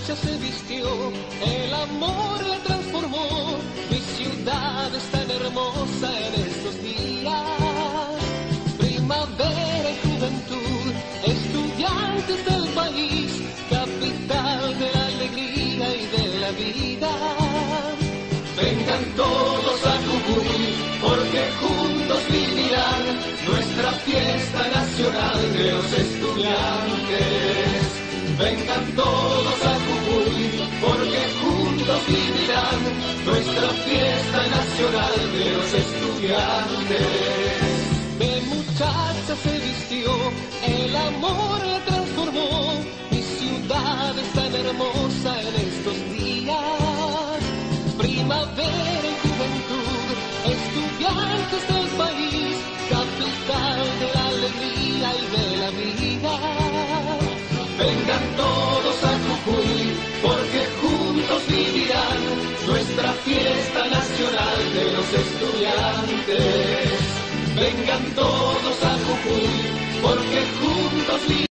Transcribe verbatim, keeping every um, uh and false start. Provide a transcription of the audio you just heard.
muchacha se vistió, el amor la transformó. Mi ciudad es tan hermosa en estos días. Primavera y juventud, estudiantes del país, capital de la alegría y de la vida. Vengan todos a Jujuy, porque juntos vivirán nuestra fiesta nacional de los estudiantes. Vengan todos a Jujuy, porque juntos vivirán nuestra fiesta nacional de los estudiantes. De muchacha se vistió, el amor la transformó. Mi ciudad es tan hermosa en estos días. Primavera y juventud, estudiantes del país, capital de la alegría y de la vida. Vengan todos a Jujuy, porque juntos vivirán nuestra fiesta nacional de los estudiantes. Vengan todos a Jujuy, porque juntos vivirán